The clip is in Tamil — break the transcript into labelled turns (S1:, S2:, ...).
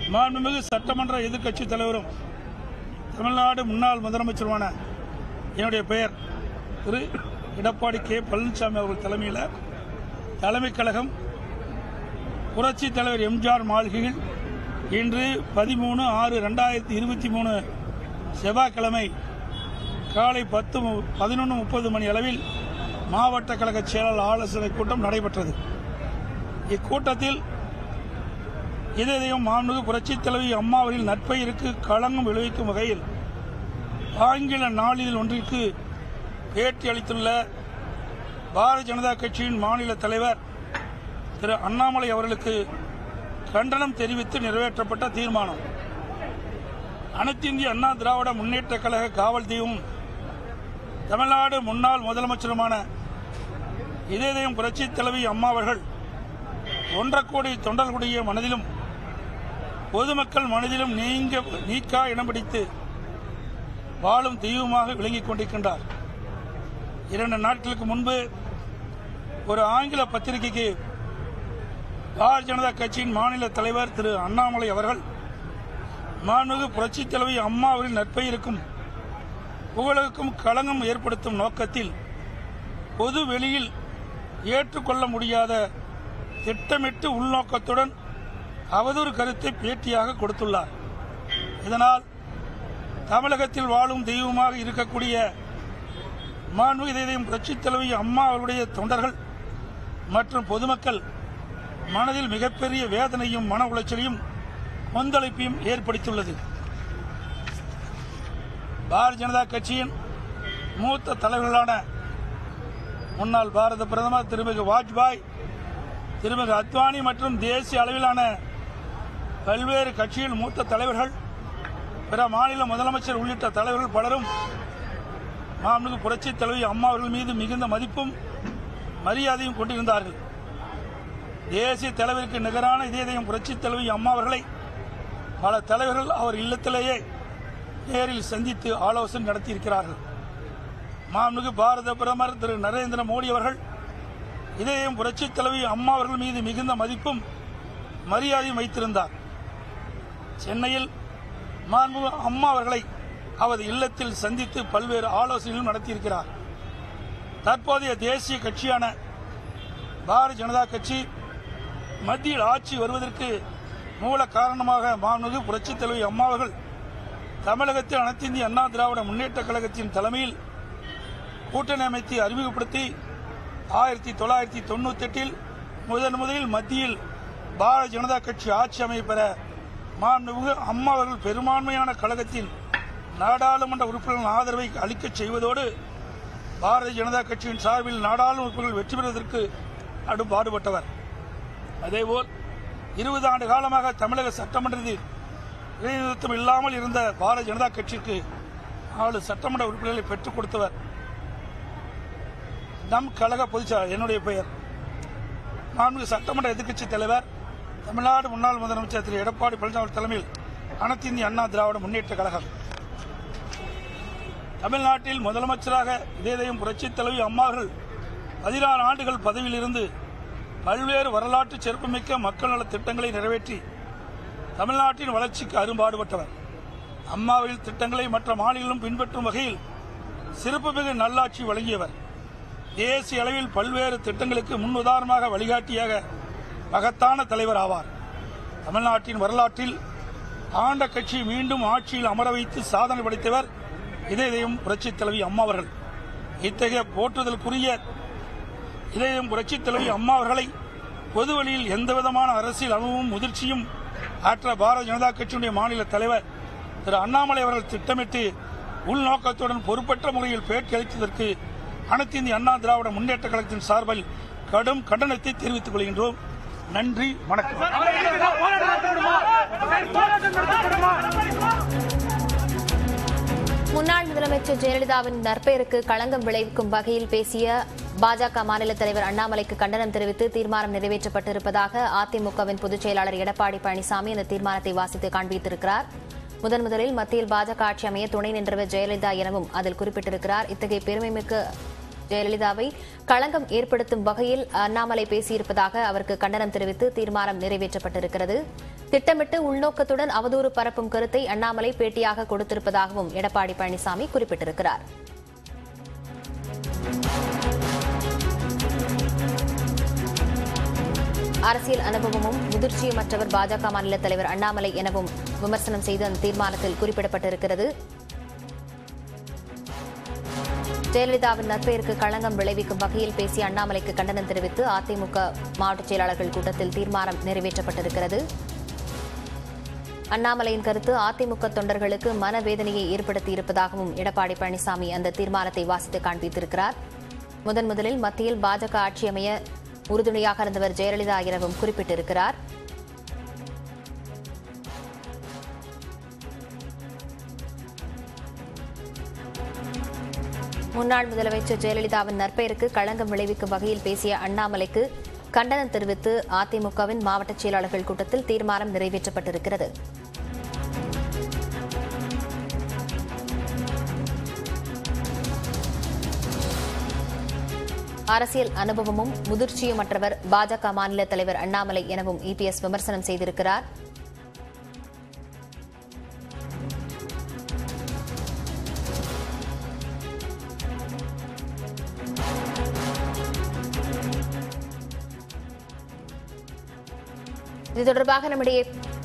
S1: மாண்புமிகு சட்டமன்ற எதிர்க்கட்சி தலைவரும் தமிழ்நாடு முன்னாள் முதலமைச்சருமான என்னுடைய பெயர் திரு எடப்பாடி கே பழனிசாமி அவர்கள் தலைமையில் தலைமைக் கழகம் புரட்சித் தலைவர் எம்ஜிஆர் மாளிகையில் இன்று 13/6/2023 செவ்வாய்க்கிழமை காலை 11:30 மணி அளவில் மாவட்ட கழக செயலாளர் ஆலோசனை கூட்டம் நடைபெற்றது. இக்கூட்டத்தில் இதயம் மாண்புமிகு புரட்சித் தலைவி அம்மா அவர்களின் நற்பெயருக்கு களங்கம் விளைவிக்கும் வகையில் ஆங்கில நாளிதழ் ஒன்றிற்கு பேட்டி அளித்துள்ள பாரதிய ஜனதா கட்சியின் மாநில தலைவர் திரு அண்ணாமலை அவர்களுக்கு கண்டனம் தெரிவித்து நிறைவேற்றப்பட்ட தீர்மானம். அனைத்து இந்திய அண்ணா திராவிட முன்னேற்ற கழக காவல் தெய்வம் தமிழ்நாடு முன்னாள் முதலமைச்சருமான இதயம் புரட்சித் தலைவி அம்மா அவர்கள் 1.5 கோடி தொண்டர்களுடைய மனதிலும் பொதுமக்கள் மனதிலும் நீக்கா இடம் பிடித்து வாழும் தெய்வமாக விளங்கிக் கொண்டிருக்கின்றார். 2 நாட்களுக்கு முன்பு ஒரு ஆங்கில பத்திரிகைக்கு பாரதிய ஜனதா கட்சியின் மாநில தலைவர் திரு அண்ணாமலை அவர்கள் மாண்புமிகு புரட்சித் தலைவி அம்மா அவர்களின் நற்பெயருக்கும் புகழுக்கும் களங்கம் ஏற்படுத்தும் நோக்கத்தில் பொது வெளியில் ஏற்றுக்கொள்ள முடியாத திட்டமிட்டு உள்நோக்கத்துடன் அவதூறு கருத்தை பேட்டியாக கொடுத்துள்ளார். இதனால் தமிழகத்தில் வாழும் தெய்வமாக இருக்கக்கூடிய மாண்புமிகு இதயம் புரட்சித் தலைவி அம்மா அவர்களுடைய தொண்டர்கள் மற்றும் பொதுமக்கள் மனதில் மிகப்பெரிய வேதனையும் மன உளைச்சலையும் கொந்தளிப்பையும் ஏற்படுத்தியுள்ளது. பாரதிய ஜனதா கட்சியின் மூத்த தலைவர்களான முன்னாள் பாரத பிரதமர் திருமிகு வாஜ்பாய், திருமிகு அத்வானி மற்றும் தேசிய அளவிலான பல்வேறு கட்சியின் மூத்த தலைவர்கள், பிற மாநில முதலமைச்சர் உள்ளிட்ட தலைவர்கள் பலரும் மாண்புமிகு புரட்சித் தலைவி அம்மா அவர்கள் மீது மிகுந்த மதிப்பும் மரியாதையும் கொண்டிருந்தார்கள். தேசிய தலைவருக்கு நிகரான இதயம் புரட்சித் தலைவி அம்மா அவர்களை பல தலைவர்கள் அவர் இல்லத்திலேயே நேரில் சந்தித்து ஆலோசனை நடத்தியிருக்கிறார்கள். மாண்புமிகு பாரத பிரதமர் திரு நரேந்திர மோடி அவர்கள் இதயம் புரட்சித் தலைவி அம்மா அவர்கள் மீது மிகுந்த மதிப்பும் மரியாதையும் வைத்திருந்தார். சென்னையில் மாண்புமிகு அம்மா அவர்களை அவரது இல்லத்தில் சந்தித்து பல்வேறு ஆலோசனைகளும் நடத்தியிருக்கிறார். தற்போதைய தேசிய கட்சியான பாரதிய ஜனதா கட்சி மத்தியில் ஆட்சி வருவதற்கு மூல காரணமாக மாண்புமிகு புரட்சித் தலைவி அம்மா அவர்கள் தமிழகத்தில் அனைத்து இந்திய அண்ணா திராவிட முன்னேற்ற கழகத்தின் தலைமையில் கூட்டணி அமைத்து அறிமுகப்படுத்தி 1998 முதலில் மத்தியில் பாரதிய ஜனதா கட்சி ஆட்சி அமைப்பெற மாண்புமிகு அம்மா அவர்கள் பெரும்பான்மையான கழகத்தின் நாடாளுமன்ற உறுப்பினர்கள் ஆதரவை அளிக்கச் செய்வதோடு பாரதிய ஜனதா கட்சியின் சார்பில் நாடாளுமன்ற உறுப்பினர்கள் வெற்றி பெறுவதற்கு பாடுபட்டவர். அதேபோல் 20 ஆண்டு காலமாக தமிழக சட்டமன்றத்தில் இடைநிறுத்தம் இல்லாமல் இருந்த பாரதிய ஜனதா கட்சிக்கு 4 சட்டமன்ற உறுப்பினர்களை பெற்றுக் கொடுத்தவர் நம் கழக பொதுச்செயலாளர். என்னுடைய பெயர் மாண்புமிகு சட்டமன்ற எதிர்க்கட்சி தலைவர் தமிழ்நாடு முன்னாள் முதலமைச்சர் திரு எடப்பாடி பழனிசாமி தலைமையில் அனைத்து இந்திய அண்ணா திராவிட முன்னேற்ற கழகம் தமிழ்நாட்டில் முதலமைச்சராக இதயம் புரட்சித் தலைவி அம்மாவர்கள் 16 ஆண்டுகள் பதவியில் இருந்து பல்வேறு வரலாற்று சிறப்புமிக்க மக்கள் நல திட்டங்களை நிறைவேற்றி தமிழ்நாட்டின் வளர்ச்சிக்கு அரும்பாடுபட்டவர். அம்மாவின் திட்டங்களை மற்ற மாநிலங்களும் பின்பற்றும் வகையில் சிறப்புமிகு நல்லாட்சி வழங்கியவர். தேசிய அளவில் பல்வேறு திட்டங்களுக்கு முன்னுதாரணமாக வழிகாட்டியாக மகத்தான தலைவர் ஆவார். தமிழ்நாட்டின் வரலாற்றில் ஆண்ட கட்சி மீண்டும் ஆட்சியில் அமர வைத்து சாதனை படைத்தவர் இதயம் புரட்சித் தலைவி அம்மா அவர்கள். இத்தகைய போற்றுதலுக்குரிய இதயம் புரட்சித் தலைவி அம்மா அவர்களை பொதுவெளியில் எந்தவிதமான அரசியல் அனுபவமும் முதிர்ச்சியும் ஆற்ற பாரதிய ஜனதா கட்சியுடைய மாநில தலைவர் திரு அண்ணாமலை அவர்கள் திட்டமிட்டு உள்நோக்கத்துடன் பொறுப்பற்ற முறையில் பேட்டி அளித்ததற்கு அனைத்து இந்திய அண்ணா திராவிட முன்னேற்ற கழகத்தின் சார்பில் கடும் கண்டனத்தை தெரிவித்துக் கொள்கின்றோம். நன்றி, வணக்கம்.
S2: முன்னாள் முதலமைச்சர் ஜெயலலிதாவின் நற்பெயருக்கு களங்கம் விளைவிக்கும் வகையில் பேசிய பாஜக மாநில தலைவர் அண்ணாமலைக்கு கண்டனம் தெரிவித்து தீர்மானம் நிறைவேற்றப்பட்டிருப்பதாக அதிமுகவின் பொதுச் செயலாளர் எடப்பாடி பழனிசாமி இந்த தீர்மானத்தை வாசித்து காண்பித்திருக்கிறார். முதலில் மத்தியில் பாஜக ஆட்சி அமைய துணை நின்றவர் ஜெயலலிதா எனவும் அதில் குறிப்பிட்டிருக்கிறார். இத்தகைய பெருமைமிக்க ஜெயலலிதாவை களங்கம் ஏற்படுத்தும் வகையில் அண்ணாமலை பேசியிருப்பதாக அவருக்கு கண்டனம் தெரிவித்து தீர்மானம் நிறைவேற்றப்பட்டிருக்கிறது. திட்டமிட்டு உள்நோக்கத்துடன் அவதூறு பரப்பும் கருத்தை அண்ணாமலை பேட்டியாக கொடுத்திருப்பதாகவும் எடப்பாடி பழனிசாமி குறிப்பிட்டிருக்கிறார். அரசியல் அனுபவமும் முதிர்ச்சியுமற்றவர் பாஜக மாநில தலைவர் அண்ணாமலை எனவும் விமர்சனம் செய்து அந்த தீர்மானத்தில் குறிப்பிடப்பட்டிருக்கிறது. ஜெயலலிதாவின் நற்பெயருக்கு களங்கம் விளைவிக்கும் வகையில் பேசிய அண்ணாமலைக்கு கண்டனம் தெரிவித்து அதிமுக மாவட்ட செயலாளர்கள் கூட்டத்தில் தீர்மானம் நிறைவேற்றப்பட்டிருக்கிறது. அண்ணாமலையின் கருத்து அதிமுக தொண்டர்களுக்கு மனவேதனையை ஏற்படுத்தியிருப்பதாகவும் எடப்பாடி பழனிசாமி அந்த தீர்மானத்தை வாசித்து காண்பித்திருக்கிறார். முதலில் மத்தியில் பாஜக ஆட்சி அமைய உறுதுணையாக இருந்தவர் ஜெயலலிதா எனவும் குறிப்பிட்டிருக்கிறார். முன்னாள் முதலமைச்சர் ஜெயலலிதாவின் நற்பெயருக்கு களங்கம் விளைவிக்கும் வகையில் பேசிய அண்ணாமலைக்கு கண்டனம் தெரிவித்து அதிமுகவின் மாவட்ட செயலாளர்கள் கூட்டத்தில் தீர்மானம் நிறைவேற்றப்பட்டிருக்கிறது. அரசியல் அனுபவமும் முதிர்ச்சியுமற்றவர் பாஜக மாநில தலைவர் அண்ணாமலை எனவும் இபிஎஸ் விமர்சனம் செய்திருக்கிறார். இது தொடர்பாக நம்முடைய